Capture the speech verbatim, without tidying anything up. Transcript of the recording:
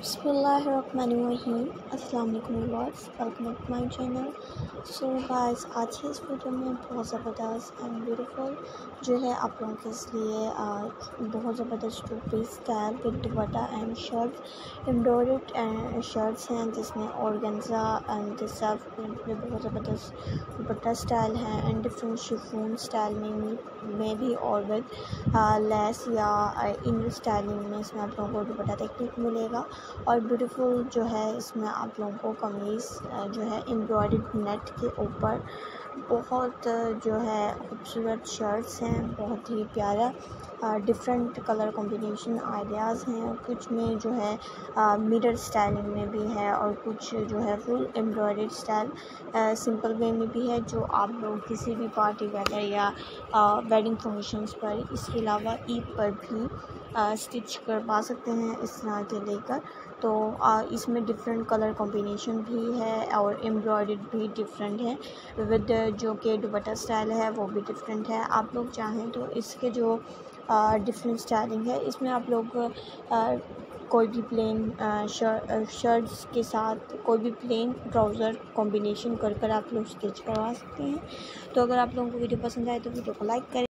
बिस्मिल्लाहिर्रहमानिर्रहीम। अस्सलाम वालेकुम viewers, welcome to my channel. So guys, आज की इस वीडियो में बहुत ज़बरदस्त एंड ब्यूटीफुल जो है आप लोगों के लिए आ, बहुत ज़बरदस्त two piece style with dupatta and shirt embroidered shirts हैं जिसमें ऑर्गेन्जा एंड सेल्फ प्रिंट में बहुत ज़बरदस्त दुपट्टा स्टाइल है एंड डिफरेंट शिफॉन स्टाइल में में भी और विद लेस या इन स्टाइलिंग में इसमें आप लोगों को दुपट्टा देखने को मिलेगा। और ब्यूटीफुल जो है इसमें आप लोगों को कमीज़ जो है एम्ब्रॉयडर्ड नेट के ऊपर बहुत जो है खूबसूरत शर्ट्स हैं, बहुत ही प्यारा डिफरेंट कलर कॉम्बिनेशन आइडियाज़ हैं। कुछ में जो है मिरर स्टाइलिंग में भी है और कुछ जो है full embroidered style simple way में भी है जो आप लोग किसी भी पार्टी वेयर या वेडिंग फंक्शंस पर, इसके अलावा ईद पर भी स्टिच करवा सकते हैं इस तरह के लेकर। तो आ, इसमें डिफरेंट कलर कॉम्बिनेशन भी है और एम्ब्रॉयडर्ड भी डिफरेंट है विद जो कि दुपट्टा स्टाइल है वो भी डिफरेंट है। आप लोग चाहें तो इसके जो डिफरेंट स्टाइलिंग है इसमें आप लोग आ, कोई भी प्लेन शर्ट शर्ट्स के साथ कोई भी प्लेन ट्राउज़र कॉम्बिनेशन कर कर आप लोग स्टिच करवा सकते हैं। तो अगर आप लोगों को वीडियो पसंद आए तो वीडियो को लाइक करें।